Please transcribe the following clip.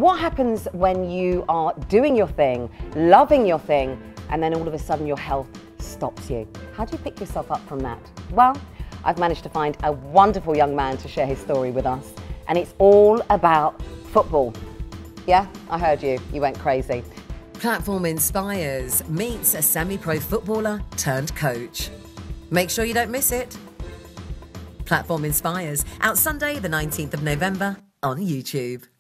What happens when you are doing your thing, loving your thing, and then all of a sudden your health stops you? How do you pick yourself up from that? Well, I've managed to find a wonderful young man to share his story with us, and it's all about football. Yeah, I heard you. You went crazy. Platform Inspires meets a semi-pro footballer turned coach. Make sure you don't miss it. Platform Inspires, out Sunday the 19th of November on YouTube.